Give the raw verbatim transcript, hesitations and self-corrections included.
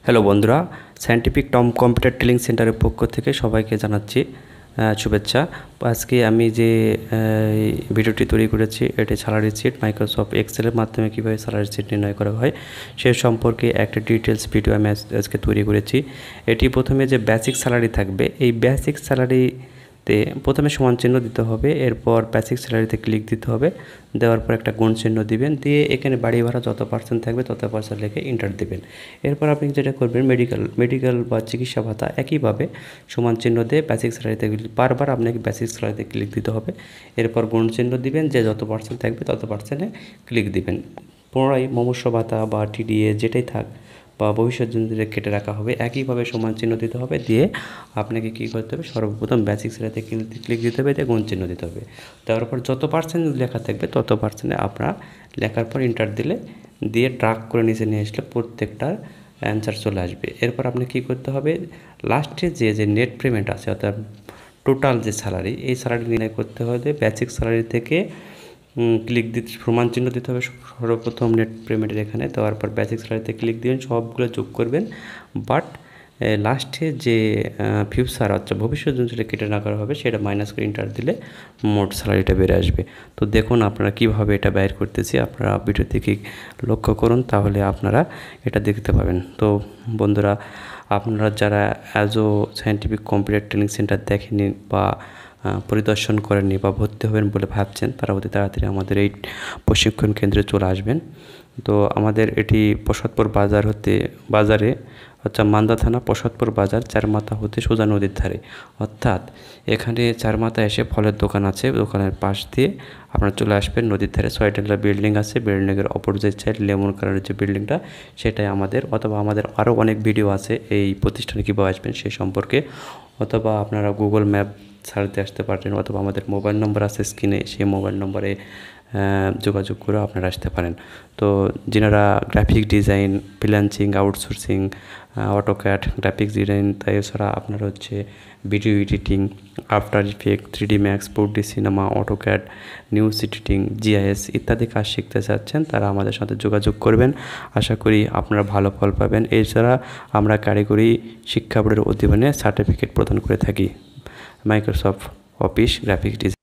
Hello বন্ধুরা, scientific Tom computer training সেন্টারের পক্ষ থেকে সবাইকে জানাচ্ছি শুভেচ্ছা। আজকে আমি যে ভিডিওটি তৈরি করেছি এটি স্যালারি শিট মাইক্রোসফট এক্সেলের মাধ্যমে কীভাবে স্যালারি শিট নির্ণয় করা হয় সে সম্পর্কে একটা ডিটেলস ভিডিও আমি আজকে তৈরি করেছি। এটি প্রথমে যে বেসিক স্যালারি থাকবে, এই বেসিক স্যালারি তে প্রথমে সমান চিহ্ন দিতে হবে, এরপর বেসিক স্যালারিতে ক্লিক দিতে হবে, দেওয়ার পর একটা গুণ চিহ্ন দিবেন, দিয়ে এখানে বাড়ি ভাড়া যত পার্সেন্ট থাকবে তত পার্সেন্ট লিখে এন্টার দিবেন। এরপর আপনি যেটা করবেন, মেডিকেল মেডিকেল বা চিকিৎসা ভাতা একইভাবে সমান চিহ্ন দিয়ে বেসিক স্যালারিতে বারবার আপনাকে বেসিক স্যালারিতে ক্লিক দিতে হবে। এরপর গুণ চিহ্ন দিবেন, যে যত পার্সেন্ট থাকবে তত পার্সেন্টে ক্লিক দিবেন। পুনরায় মমস্য ভাতা বা টিডিএ যেটাই থাক বা ভবিষ্যৎ জন্য কেটে রাখা হবে, একইভাবে সমান চিহ্ন দিতে হবে। দিয়ে আপনাকে কী করতে হবে, সর্বপ্রথম বেসিক স্যালারিতে ক্লিক দিতে হবে, দিয়ে গুণ চিহ্ন দিতে হবে। তারপর যত পার্সেন্ট লেখা থাকবে তত পার্সেন্টে আপনার লেখার পর এন্টার দিলে দিয়ে ড্রাগ করে নিচে নিয়ে আসলে প্রত্যেকটার অ্যান্সার চলে আসবে। এরপর আপনি কী করতে হবে, লাস্টে যে যে নেট পেমেন্ট আছে অর্থাৎ টোটাল যে স্যালারি, এই স্যালারি নির্ণয় করতে হবে। বেসিক স্যালারি থেকে ক্লিক দিতে সমান চিহ্ন দিতে হবে সর্বপ্রথম নেট পেমেন্টের এখানে, দেওয়ার পর বেসিক স্যালারিতে ক্লিক দিবেন, সবগুলো যোগ করবেন। বাট লাস্টে যে ফিউচার অর্থাৎ ভবিষ্যৎ যেটা কেটে না করা হবে সেটা মাইনাস করে এন্টার দিলে মোট স্যালারিটা বেড়ে আসবে। তো দেখুন আপনারা কীভাবে এটা বাইর করতেছি, আপনারা ভিডিও থেকে লক্ষ্য করুন, তাহলে আপনারা এটা দেখতে পাবেন। তো বন্ধুরা, আপনারা যারা অ্যাজো সায়েন্টিফিক কম্পিউটার ট্রেনিং সেন্টার দেখেনি বা পরিদর্শন করেননি বা ভর্তি হবেন বলে ভাবছেন, তারা অতি তাড়াতাড়ি আমাদের এই প্রশিক্ষণ কেন্দ্রে চলে আসবেন। তো আমাদের এটি প্রসাদপুর বাজার হতে বাজারে অর্থাৎ মান্দা থানা প্রসাদপুর বাজার চারমাথা হতে সোজা নদীর ধারে, অর্থাৎ এখানে চারমাথা এসে ফলের দোকান আছে, দোকানের পাশ দিয়ে আপনারা চলে আসবেন। নদীর ধারে ছয়তলা বিল্ডিং আছে, বিল্ডিংয়ের অপোজিট সাইড লেমন কালারের যে বিল্ডিংটা সেটাই আমাদের। অথবা আমাদের আরও অনেক ভিডিও আছে এই প্রতিষ্ঠানে কীভাবে আসবেন সেই সম্পর্কে, অথবা আপনারা গুগল ম্যাপ ছাড়তে আসতে পারেন, অথবা আমাদের মোবাইল নম্বর আছে স্ক্রিনে, সেই মোবাইল নম্বরে যোগাযোগ করে আপনারা আসতে পারেন। তো যিনারা graphic design, freelancing, outsourcing, AutoCAD, graphics design, তাই এছাড়া আপনারা হচ্ছে video editing, after effect, three D max, four D cinema, AutoCAD, news editing, GIS ইত্যাদি কাজ শিখতে চাচ্ছেন, তারা আমাদের সাথে যোগাযোগ করবেন। আশা করি আপনারা ভালো ফল পাবেন। এছাড়া আমরা কারিগরি শিক্ষা বোর্ডের অধীনে সার্টিফিকেট প্রদান করে থাকি, মাইক্রোসফট অফিস গ্রাফিক্স ডিজাইন।